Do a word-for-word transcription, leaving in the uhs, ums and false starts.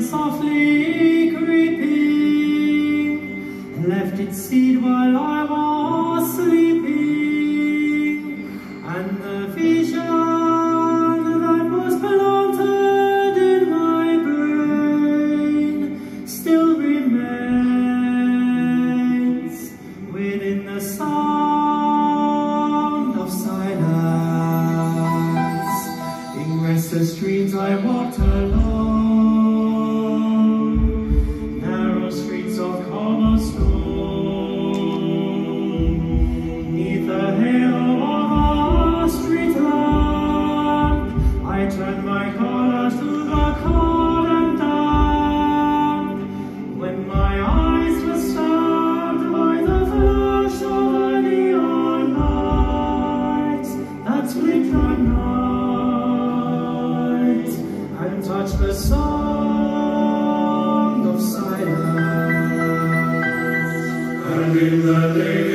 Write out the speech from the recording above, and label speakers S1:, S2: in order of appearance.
S1: came softly creeping, left its seed while I was sleeping, and the vision that was planted in my brain still remains within the sound of silence. In restless dreams I walked alone, narrow streets of cobblestone. Neath the halo of a street lamp, I turned my colors to the cold and damp. When my eyes were stabbed by the flash of a neon light that split the night and touch the sound of silence. And in the day